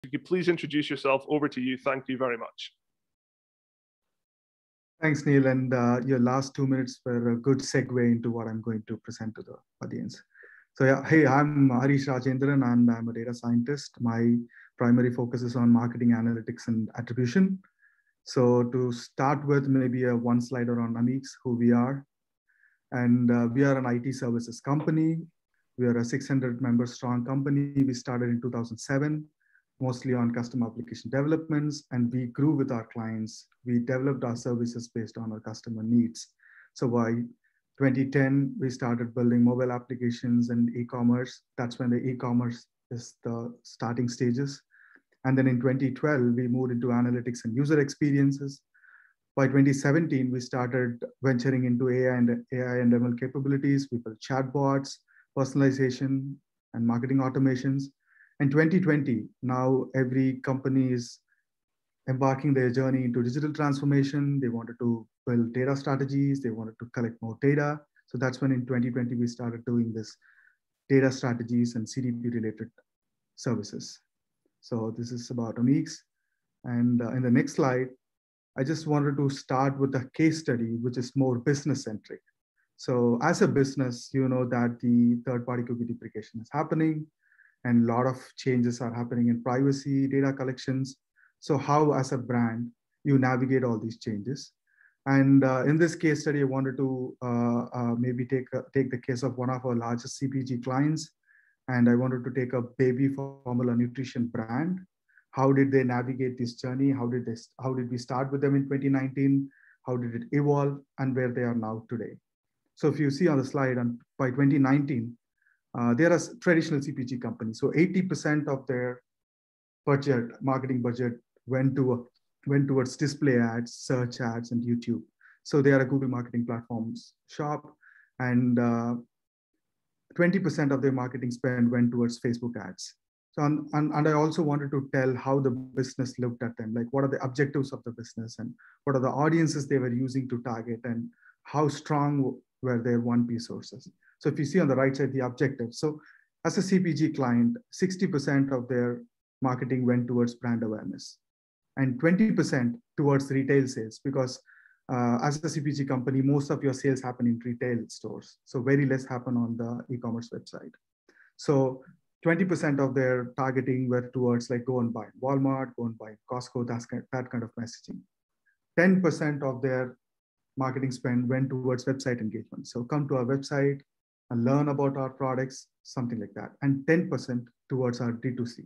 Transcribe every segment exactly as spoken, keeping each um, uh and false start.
you could please introduce yourself. Over to you. Thank you very much. Thanks, Neil. And uh, your last two minutes were a good segue into what I'm going to present to the audience. So yeah, hey, I'm Harish Rajendran and I'm a data scientist. My primary focus is on marketing analytics and attribution. So to start with, maybe a one slider on Amix, who we are. And uh, we are an I T services company. We are a six hundred member strong company. We started in two thousand seven, mostly on custom application developments, and we grew with our clients. We developed our services based on our customer needs. So by twenty ten, we started building mobile applications and e-commerce. That's when the e-commerce is the starting stages. And then in twenty twelve, we moved into analytics and user experiences. By twenty seventeen, we started venturing into A I and A I and M L capabilities. We built chatbots, personalization, and marketing automations. And twenty twenty, now every company is embarking their journey into digital transformation. They wanted to build data strategies. They wanted to collect more data. So that's when in twenty twenty, we started doing this data strategies and C D P related services. So this is about Amix. And uh, in the next slide, I just wanted to start with a case study, which is more business centric. So as a business, you know that the third-party cookie deprecation is happening and a lot of changes are happening in privacy, data collections. So how, as a brand, you navigate all these changes. And uh, in this case study, I wanted to uh, uh, maybe take, a, take the case of one of our largest C P G clients. And I wanted to take a baby formula nutrition brand. How did they navigate this journey? How did, they, how did we start with them in twenty nineteen? How did it evolve and where they are now today? So if you see on the slide, and by twenty nineteen, uh, they're a traditional C P G company. So eighty percent of their budget, marketing budget, went to went towards display ads, search ads, and YouTube. So they are a Google marketing platforms shop, and uh, twenty percent of their marketing spend went towards Facebook ads. So, and, and, and I also wanted to tell how the business looked at them, like what are the objectives of the business and what are the audiences they were using to target and how strong were their one P sources. So if you see on the right side, the objectives. So as a C P G client, sixty percent of their marketing went towards brand awareness and twenty percent towards retail sales, because uh, as a C P G company, most of your sales happen in retail stores. So very less happen on the e-commerce website. So twenty percent of their targeting were towards like go and buy Walmart, go and buy Costco, that's kind, that kind of messaging. ten percent of their marketing spend went towards website engagement. So come to our website and learn about our products, something like that. And ten percent towards our D two C.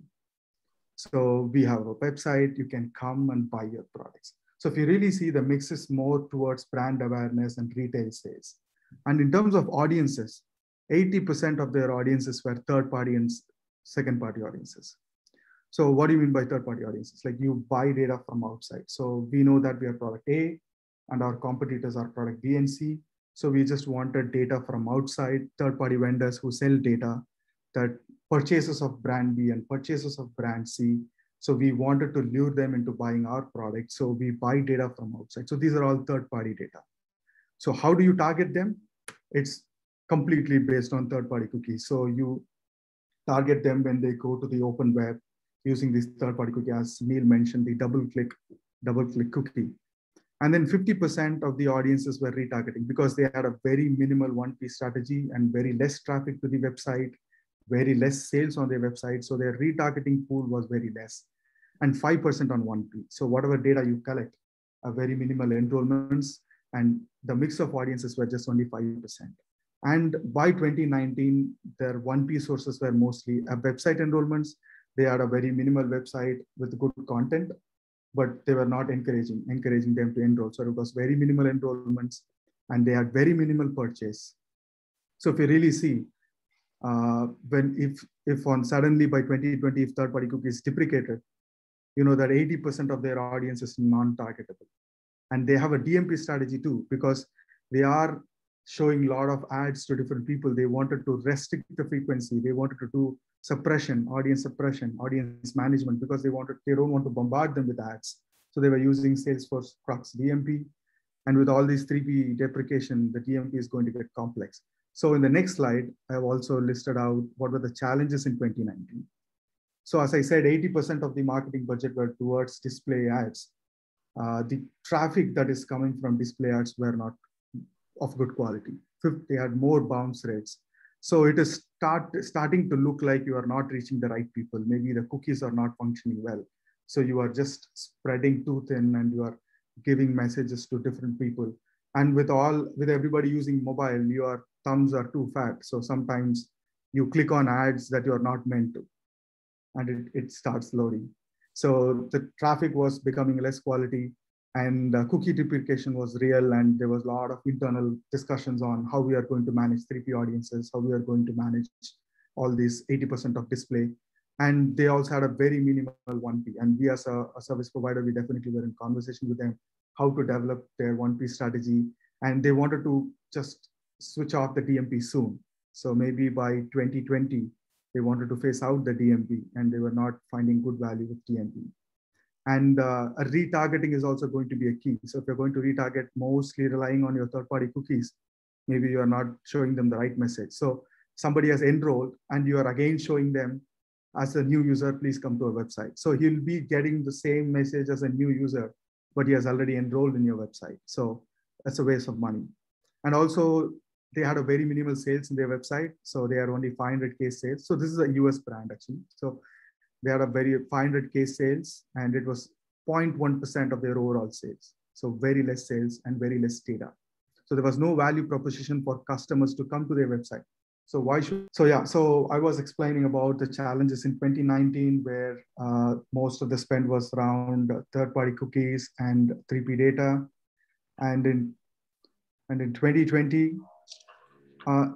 So we have a website, you can come and buy your products. So if you really see, the mix is more towards brand awareness and retail sales. And in terms of audiences, eighty percent of their audiences were third party and second party audiences. So what do you mean by third party audiences? Like you buy data from outside. So we know that we are product A and our competitors are product B and C. So we just wanted data from outside, third party vendors who sell data, that purchases of brand B and purchases of brand C. So we wanted to lure them into buying our product. So we buy data from outside. So these are all third party data. So how do you target them? It's completely based on third-party cookies. So you target them when they go to the open web using this third-party cookie, as Neil mentioned, the double-click, double-click cookie. And then fifty percent of the audiences were retargeting because they had a very minimal one P strategy and very less traffic to the website, very less sales on their website. So their retargeting pool was very less, and five percent on one P. So whatever data you collect are very minimal enrollments, and the mix of audiences were just only five percent. And by twenty nineteen, their one P sources were mostly uh, website enrollments. They had a very minimal website with good content, but they were not encouraging, encouraging them to enroll. So it was very minimal enrollments and they had very minimal purchase. So if you really see, uh, when if, if on suddenly by twenty twenty, if third-party cookies deprecated, you know that eighty percent of their audience is non-targetable. And they have a D M P strategy too, because they are showing a lot of ads to different people. They wanted to restrict the frequency. They wanted to do suppression, audience suppression, audience management, because they wanted, they don't want to bombard them with ads. So they were using Salesforce Crux D M P. And with all these three P deprecation, the D M P is going to get complex. So in the next slide, I have also listed out what were the challenges in twenty nineteen. So as I said, eighty percent of the marketing budget were towards display ads. Uh, the traffic that is coming from display ads were not of good quality. Fifth, they had more bounce rates. So it is start, starting to look like you are not reaching the right people. Maybe the cookies are not functioning well. So you are just spreading too thin and you are giving messages to different people. And with all, with everybody using mobile, your thumbs are too fat. So sometimes you click on ads that you are not meant to, and it, it starts loading. So the traffic was becoming less quality, and uh, cookie deprecation was real. And there was a lot of internal discussions on how we are going to manage three P audiences, how we are going to manage all these eighty percent of display. And they also had a very minimal one P. And we as a, a service provider, we definitely were in conversation with them how to develop their one P strategy. And they wanted to just switch off the D M P soon. So maybe by twenty twenty, they wanted to phase out the D M P, and they were not finding good value with D M P. And uh, a retargeting is also going to be a key. So if you're going to retarget mostly relying on your third-party cookies, maybe you are not showing them the right message. So somebody has enrolled and you are again showing them as a new user, please come to our website. So he'll be getting the same message as a new user, but he has already enrolled in your website. So that's a waste of money. And also they had a very minimal sales in their website. So they are only five hundred K sales. So this is a U S brand actually. So they had a very five hundred K sales, and it was zero point one percent of their overall sales. So very less sales and very less data. So there was no value proposition for customers to come to their website. So why should, so yeah, so I was explaining about the challenges in twenty nineteen, where uh, most of the spend was around third-party cookies and three P data. And in, and in twenty twenty, uh,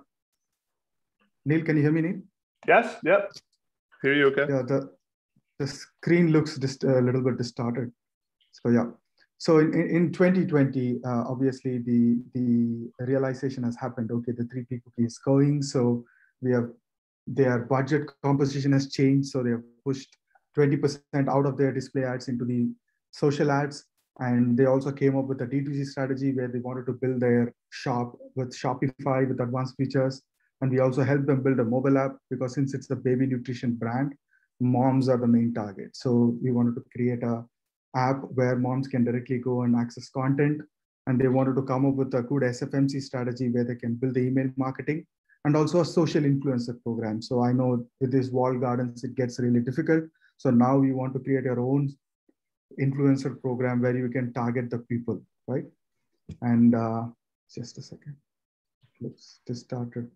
Neil, can you hear me, Neil? Yes, yep. Hear you okay? Yeah, the, the screen looks just a little bit distorted. So yeah. So in, in twenty twenty, uh, obviously the, the realization has happened. Okay, the three P cookie is going. So we have, their budget composition has changed. So they have pushed twenty percent out of their display ads into the social ads. And they also came up with a D two C strategy where they wanted to build their shop with Shopify with advanced features. And we also helped them build a mobile app, because since it's a baby nutrition brand, moms are the main target. So we wanted to create a app where moms can directly go and access content. And they wanted to come up with a good S F M C strategy where they can build the email marketing and also a social influencer program. So I know with these walled gardens, it gets really difficult. So now we want to create our own influencer program where you can target the people, right? And uh, just a second, let's just start it.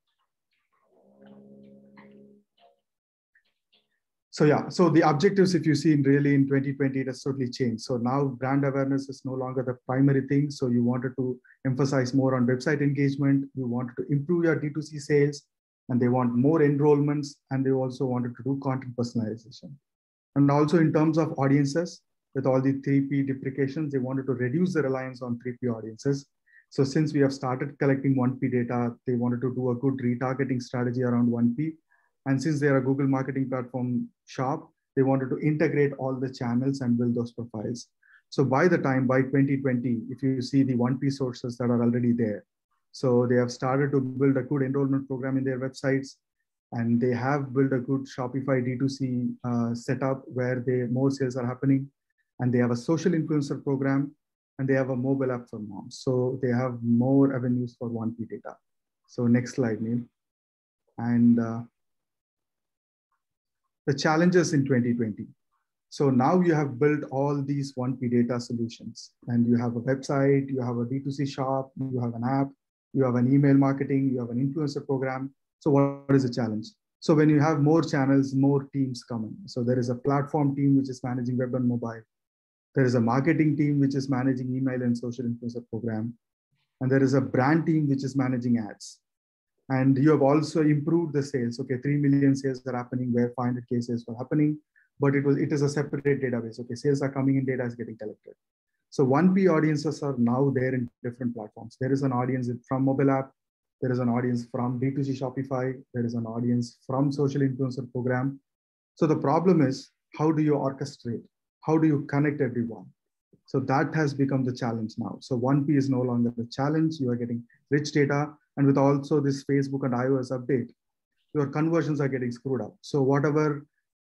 So yeah, so the objectives, if you see in really in twenty twenty, it has totally changed. So now brand awareness is no longer the primary thing. So you wanted to emphasize more on website engagement. You wanted to improve your D two C sales, and they want more enrollments, and they also wanted to do content personalization. And also in terms of audiences, with all the three P deprecations, they wanted to reduce the reliance on three P audiences. So since we have started collecting one P data, they wanted to do a good retargeting strategy around one P. And since they are a Google marketing platform shop, they wanted to integrate all the channels and build those profiles. So by the time, by twenty twenty, if you see the one P sources that are already there, so they have started to build a good enrollment program in their websites, and they have built a good Shopify D two C uh, setup where they, more sales are happening, and they have a social influencer program, and they have a mobile app for moms. So they have more avenues for one P data. So next slide, Neil. And uh, the challenges in twenty twenty. So now you have built all these one P data solutions, and you have a website, you have a D two C shop, you have an app, you have an email marketing, you have an influencer program. So what is the challenge? So when you have more channels, more teams coming. So there is a platform team which is managing web and mobile. There is a marketing team which is managing email and social influencer program. And there is a brand team which is managing ads. And you have also improved the sales. Okay, three million sales are happening where five hundred K sales were happening, but it was it is a separate database. Okay, sales are coming in, data is getting collected. So one P audiences are now there in different platforms. There is an audience from mobile app. There is an audience from D two C Shopify. There is an audience from social influencer program. So the problem is, how do you orchestrate? How do you connect everyone? So that has become the challenge now. So one P is no longer the challenge. You are getting rich data. And with also this Facebook and iOS update, your conversions are getting screwed up. So whatever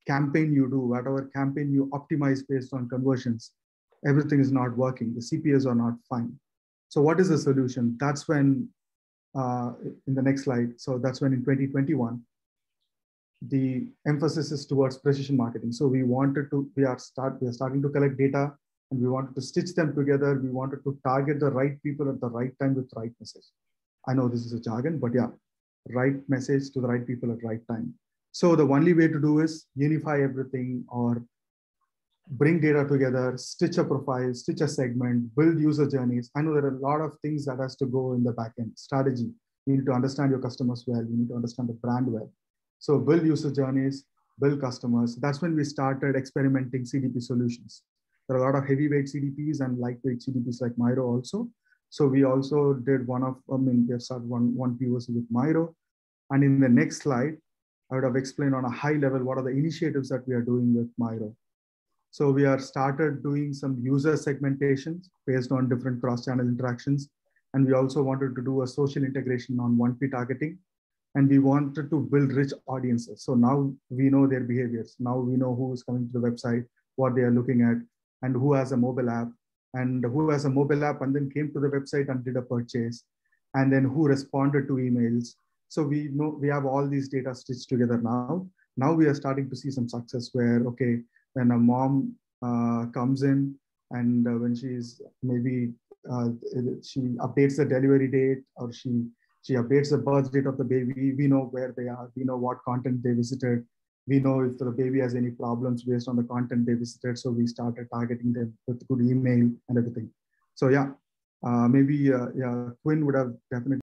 campaign you do, whatever campaign you optimize based on conversions, everything is not working. The C P As are not fine. So what is the solution? That's when, uh, in the next slide, so that's when in twenty twenty-one, the emphasis is towards precision marketing. So we wanted to, we are start, we are starting to collect data, and we wanted to stitch them together. We wanted to target the right people at the right time with right message. I know this is a jargon, but yeah, right message to the right people at right time. So the only way to do is unify everything, or bring data together, stitch a profile, stitch a segment, build user journeys. I know there are a lot of things that has to go in the backend strategy. You need to understand your customers well. You need to understand the brand well. So build user journeys, build customers. That's when we started experimenting C D P solutions. There are a lot of heavyweight C D Ps and lightweight C D Ps like Miro also. So we also did one of, I mean, we have started one, one P O C with Miro. And in the next slide, I would have explained on a high level what are the initiatives that we are doing with Miro. So we are started doing some user segmentations based on different cross-channel interactions. And we also wanted to do a social integration on one P targeting. And we wanted to build rich audiences. So now we know their behaviors. Now we know who is coming to the website, what they are looking at, and who has a mobile app, and who has a mobile app and then came to the website and did a purchase, and then who responded to emails. So we know we have all these data stitched together now. Now we are starting to see some success where, okay, when a mom uh, comes in and uh, when she's maybe, uh, she updates the delivery date, or she She updates the birth date of the baby. We know where they are. We know what content they visited. We know if the baby has any problems based on the content they visited. So we started targeting them with good email and everything. So yeah, uh, maybe uh, yeah, Quinn would have definitely